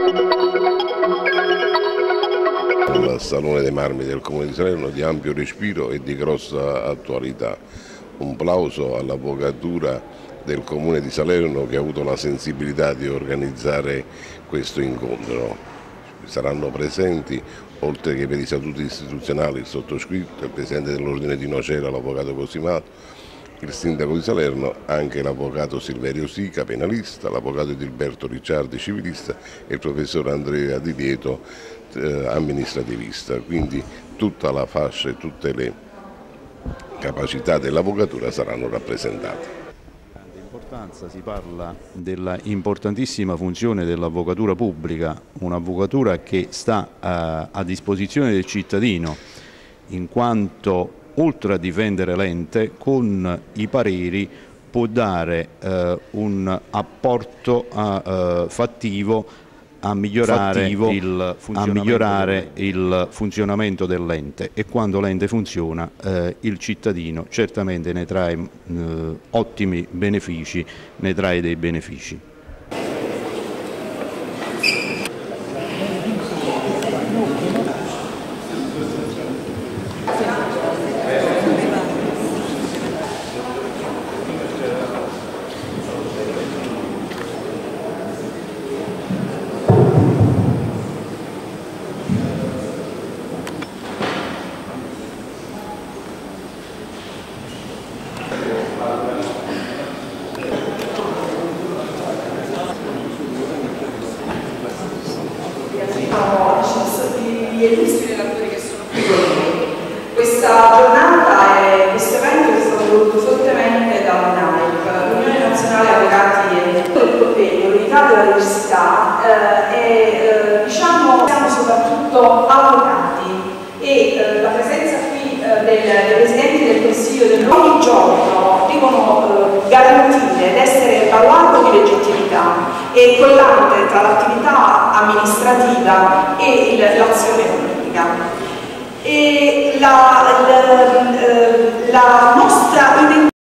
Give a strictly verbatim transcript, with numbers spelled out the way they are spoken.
Il Salone dei Marmi del Comune di Salerno di ampio respiro e di grossa attualità. Un plauso all'avvocatura del Comune di Salerno che ha avuto la sensibilità di organizzare questo incontro. Saranno presenti, oltre che per i statuti istituzionali, il sottoscritto, il presidente dell'Ordine di Nocera, l'avvocato Cosimato, il sindaco di Salerno, anche l'avvocato Silverio Sica, penalista, l'avvocato Edilberto Ricciardi, civilista, e il professor Andrea Di Lieto, eh, amministrativista. Quindi tutta la fascia e tutte le capacità dell'avvocatura saranno rappresentate. Si parla della importantissima funzione dell'avvocatura pubblica, un'avvocatura che sta a, a disposizione del cittadino, in quanto oltre a difendere l'ente, con i pareri può dare eh, un apporto a, eh, fattivo a migliorare, fattivo, il, a migliorare il funzionamento dell'ente, e quando l'ente funziona eh, il cittadino certamente ne trae eh, ottimi benefici, ne trae dei benefici. Gli illustri relatori che sono qui con noi. Questa giornata e questo evento è stato voluto fortemente da U N A I P, l'Unione Nazionale Avvocati, e tutto il impegno, l'unità della diversità eh, e eh, diciamo siamo soprattutto avvocati e eh, la presenza qui eh, del, dei Presidenti del Consiglio del ogni giorno devono eh, garantire ed essere baluardo di legittimità e collante tra l'attività amministrativa e l'azione politica. E la, la, la nostra identità